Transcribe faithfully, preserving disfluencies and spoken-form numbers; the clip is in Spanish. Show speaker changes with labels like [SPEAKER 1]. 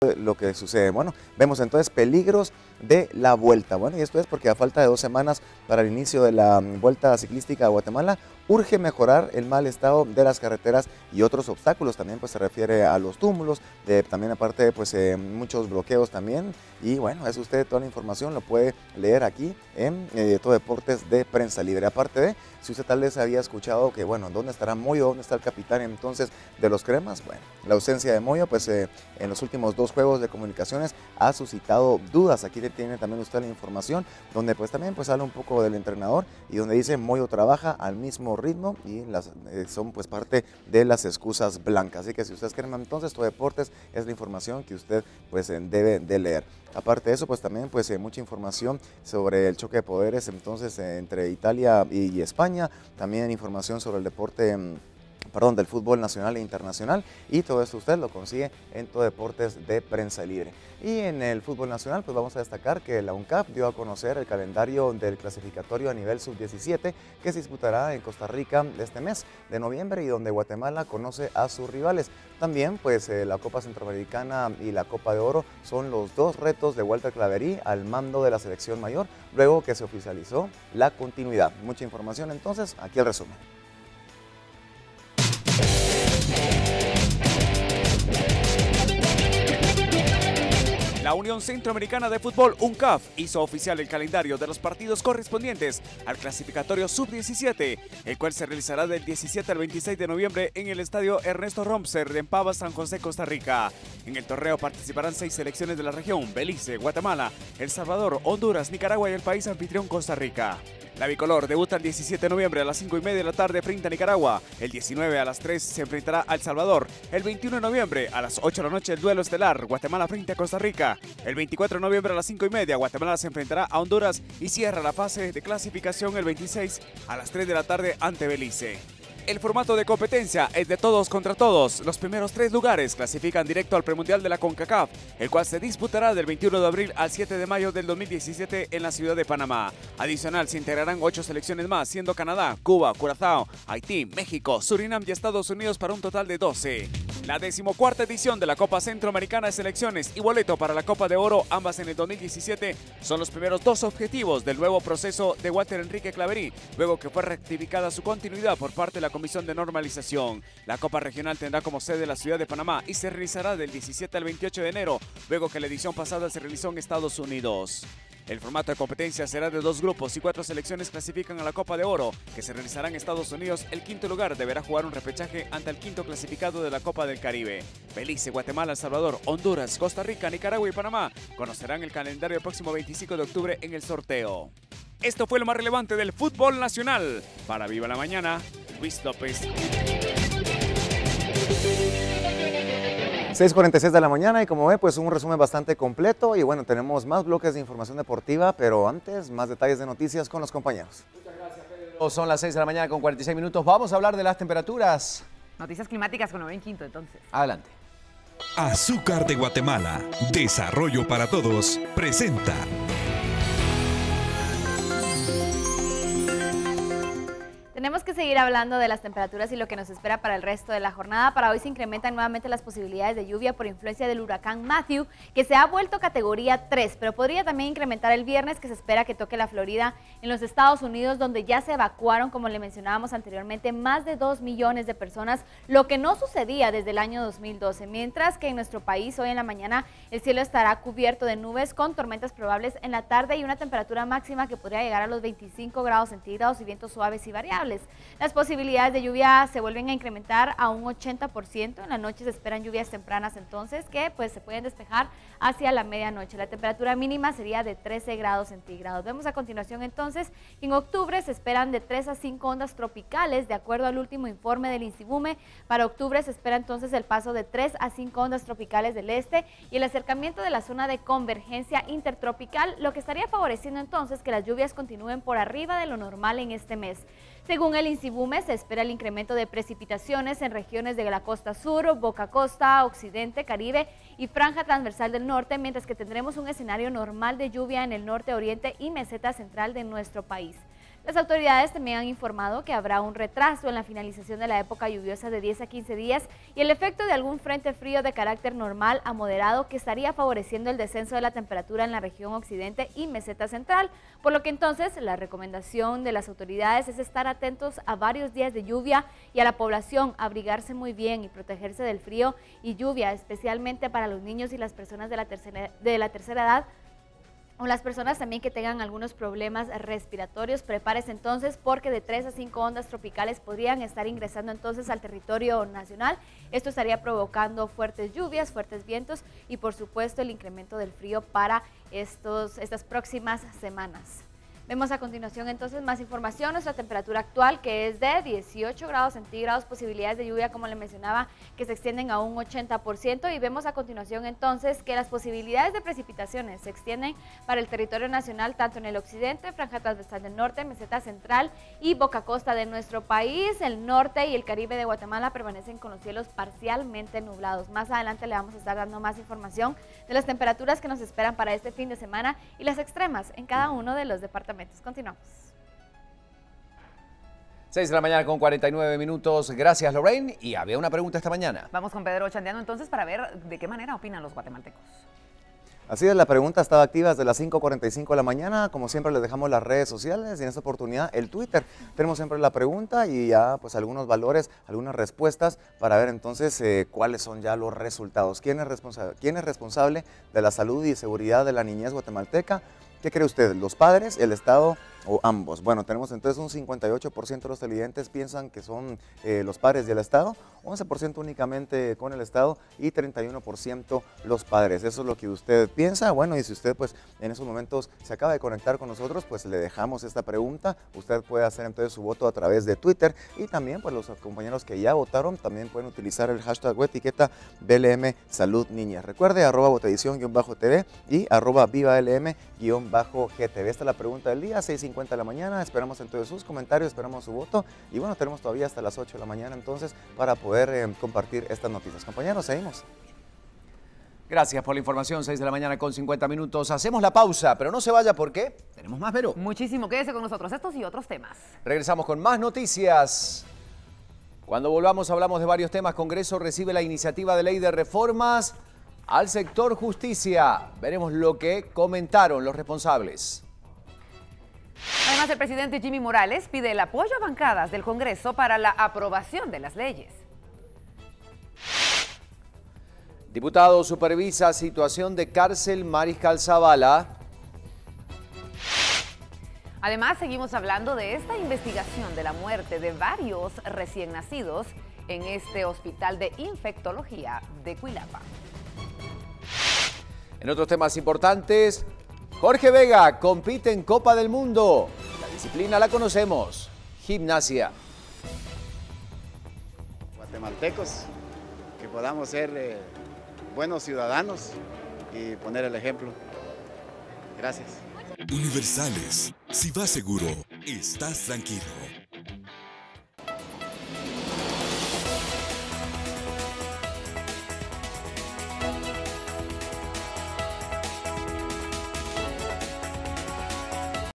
[SPEAKER 1] lo que sucede. Bueno, vemos entonces peligros de la vuelta. Bueno, y esto es porque a falta de dos semanas para el inicio de la Vuelta Ciclística a Guatemala, urge mejorar el mal estado de las carreteras y otros obstáculos. También pues se refiere a los túmulos, de, también aparte pues eh, muchos bloqueos también. Y bueno, es usted toda la información, lo puede leer aquí en eh, Todo Deportes de Prensa Libre. Aparte de, si usted tal vez había escuchado que bueno, ¿dónde estará Moyo? ¿Dónde está el capitán entonces de los cremas? Bueno, la ausencia de Moyo pues eh, en los últimos dos juegos de comunicaciones ha suscitado dudas. Aquí tiene también usted la información, donde pues también pues habla un poco del entrenador y donde dice Moyo trabaja al mismo ritmo y las, eh, son pues parte de las excusas blancas. Así que si usted es crema entonces, Todo Deportes es la información que usted pues eh, debe de leer. Aparte de eso, pues también pues eh, mucha información sobre el choque de poderes entonces eh, entre Italia y, y España, también información sobre el deporte eh, perdón, del fútbol nacional e internacional, y todo esto usted lo consigue en Todo Deportes de Prensa Libre. Y en el fútbol nacional pues vamos a destacar que la UNCAF dio a conocer el calendario del clasificatorio a nivel sub diecisiete que se disputará en Costa Rica este mes de noviembre y donde Guatemala conoce a sus rivales. También pues eh, la Copa Centroamericana y la Copa de Oro son los dos retos de Walter Claverí al mando de la selección mayor, luego que se oficializó la continuidad. Mucha información entonces, aquí el resumen.
[SPEAKER 2] La Unión Centroamericana de Fútbol, UNCAF, hizo oficial el calendario de los partidos correspondientes al clasificatorio sub diecisiete, el cual se realizará del diecisiete al veintiséis de noviembre en el estadio Ernesto Romser de Empava, San José, Costa Rica. En el torneo participarán seis selecciones de la región: Belice, Guatemala, El Salvador, Honduras, Nicaragua y el país anfitrión Costa Rica. La bicolor debuta el diecisiete de noviembre a las cinco y media de la tarde frente a Nicaragua. El diecinueve a las tres se enfrentará a El Salvador. El veintiuno de noviembre a las ocho de la noche el duelo estelar Guatemala frente a Costa Rica. El veinticuatro de noviembre a las cinco y media Guatemala se enfrentará a Honduras y cierra la fase de clasificación el veintiséis a las tres de la tarde ante Belice. El formato de competencia es de todos contra todos. Los primeros tres lugares clasifican directo al premundial de la CONCACAF, el cual se disputará del veintiuno de abril al siete de mayo del dos mil diecisiete en la ciudad de Panamá. Adicional, se integrarán ocho selecciones más, siendo Canadá, Cuba, Curazao, Haití, México, Surinam y Estados Unidos para un total de doce. La decimocuarta edición de la Copa Centroamericana de Selecciones y boleto para la Copa de Oro, ambas en el dos mil diecisiete, son los primeros dos objetivos del nuevo proceso de Walter Enrique Claverí, luego que fue rectificada su continuidad por parte de la Comisión de Normalización. La Copa Regional tendrá como sede la ciudad de Panamá y se realizará del diecisiete al veintiocho de enero, luego que la edición pasada se realizó en Estados Unidos. El formato de competencia será de dos grupos y cuatro selecciones clasifican a la Copa de Oro, que se realizará en Estados Unidos. El quinto lugar deberá jugar un repechaje ante el quinto clasificado de la Copa del Caribe. Belice, Guatemala, El Salvador, Honduras, Costa Rica, Nicaragua y Panamá conocerán el calendario el próximo veinticinco de octubre en el sorteo. Esto fue lo más relevante del fútbol nacional. Para Viva la Mañana, Luis López.
[SPEAKER 1] seis cuarenta y seis de la mañana y como ve, pues un resumen bastante completo y bueno, tenemos más bloques de información deportiva, pero antes, más detalles de noticias con los compañeros.
[SPEAKER 3] Muchas gracias, Pedro. Son las seis de la mañana con cuarenta y seis minutos. Vamos a hablar de las temperaturas.
[SPEAKER 4] Noticias climáticas con Noven Quinto, entonces.
[SPEAKER 3] Adelante.
[SPEAKER 5] Azúcar de Guatemala, Desarrollo para Todos, presenta.
[SPEAKER 6] Tenemos que seguir hablando de las temperaturas y lo que nos espera para el resto de la jornada. Para hoy se incrementan nuevamente las posibilidades de lluvia por influencia del huracán Matthew, que se ha vuelto categoría tres, pero podría también incrementar el viernes, que se espera que toque la Florida en los Estados Unidos, donde ya se evacuaron, como le mencionábamos anteriormente, más de dos millones de personas, lo que no sucedía desde el año dos mil doce. Mientras que en nuestro país hoy en la mañana el cielo estará cubierto de nubes con tormentas probables en la tarde y una temperatura máxima que podría llegar a los veinticinco grados centígrados y vientos suaves y variables. Las posibilidades de lluvia se vuelven a incrementar a un ochenta por ciento. En la noche se esperan lluvias tempranas entonces que pues se pueden despejar hacia la medianoche. La temperatura mínima sería de trece grados centígrados. Vemos a continuación entonces que en octubre se esperan de tres a cinco ondas tropicales, de acuerdo al último informe del INSIBUME. Para octubre se espera entonces el paso de tres a cinco ondas tropicales del este y el acercamiento de la zona de convergencia intertropical, lo que estaría favoreciendo entonces que las lluvias continúen por arriba de lo normal en este mes. Según el INSIBUME, se espera el incremento de precipitaciones en regiones de la costa sur, Boca Costa, Occidente, Caribe y franja transversal del norte, mientras que tendremos un escenario normal de lluvia en el norte, oriente y meseta central de nuestro país. Las autoridades también han informado que habrá un retraso en la finalización de la época lluviosa de diez a quince días y el efecto de algún frente frío de carácter normal a moderado que estaría favoreciendo el descenso de la temperatura en la región occidente y meseta central, por lo que entonces la recomendación de las autoridades es estar atentos a varios días de lluvia y a la población abrigarse muy bien y protegerse del frío y lluvia, especialmente para los niños y las personas de la tercera, de la tercera edad, o las personas también que tengan algunos problemas respiratorios. Prepárese entonces porque de tres a cinco ondas tropicales podrían estar ingresando entonces al territorio nacional. Esto estaría provocando fuertes lluvias, fuertes vientos y por supuesto el incremento del frío para estos, estas próximas semanas. Vemos a continuación entonces más información, nuestra temperatura actual que es de dieciocho grados centígrados, posibilidades de lluvia como le mencionaba que se extienden a un ochenta por ciento y vemos a continuación entonces que las posibilidades de precipitaciones se extienden para el territorio nacional tanto en el occidente, franja transversal del norte, meseta central y boca costa de nuestro país. El norte y el Caribe de Guatemala permanecen con los cielos parcialmente nublados. Más adelante le vamos a estar dando más información de las temperaturas que nos esperan para este fin de semana y las extremas en cada uno de los departamentos. Continuamos.
[SPEAKER 3] seis de la mañana con cuarenta y nueve minutos. Gracias, Lorraine. Y había una pregunta esta mañana.
[SPEAKER 4] Vamos con Pedro Chandeano entonces para ver de qué manera opinan los guatemaltecos.
[SPEAKER 1] Así es, la pregunta estaba activa desde las cinco cuarenta y cinco de la mañana. Como siempre les dejamos las redes sociales y en esta oportunidad el Twitter. Tenemos siempre la pregunta y ya pues algunos valores, algunas respuestas para ver entonces eh, cuáles son ya los resultados. ¿Quién es, responsa- ¿Quién es responsable de la salud y seguridad de la niñez guatemalteca? ¿Qué cree usted? ¿Los padres, el Estado o ambos? Bueno, tenemos entonces un cincuenta y ocho por ciento de los televidentes piensan que son eh, los padres y el Estado, once por ciento únicamente con el Estado y treinta y uno por ciento los padres. Eso es lo que usted piensa. Bueno, y si usted pues en esos momentos se acaba de conectar con nosotros, pues le dejamos esta pregunta. Usted puede hacer entonces su voto a través de Twitter y también pues los compañeros que ya votaron también pueden utilizar el hashtag o etiqueta B L M Salud Niñez. Recuerde arroba botedición-T V y arroba viva L M-G T V. Esta es la pregunta del día, seis cincuenta de la mañana. Esperamos entonces sus comentarios, esperamos su voto y bueno, tenemos todavía hasta las ocho de la mañana entonces para poder eh, compartir estas noticias. Compañeros, seguimos.
[SPEAKER 3] Gracias por la información, seis de la mañana con cincuenta minutos. Hacemos la pausa, pero no se vaya porque tenemos más, Vero.
[SPEAKER 4] Muchísimo, quédese con nosotros, estos y otros temas.
[SPEAKER 3] Regresamos con más noticias. Cuando volvamos hablamos de varios temas. Congreso recibe la iniciativa de ley de reformas al sector justicia. Veremos lo que comentaron los responsables.
[SPEAKER 4] Además, el presidente Jimmy Morales pide el apoyo a bancadas del Congreso para la aprobación de las leyes.
[SPEAKER 3] Diputado supervisa situación de cárcel Mariscal Zavala.
[SPEAKER 4] Además, seguimos hablando de esta investigación de la muerte de varios recién nacidos en este hospital de infectología de Cuilapa.
[SPEAKER 3] En otros temas importantes, Jorge Vega compite en Copa del Mundo. La disciplina la conocemos, gimnasia.
[SPEAKER 7] Guatemaltecos, que podamos ser eh, buenos ciudadanos y poner el ejemplo. Gracias.
[SPEAKER 5] Universales. Si vas seguro, estás tranquilo.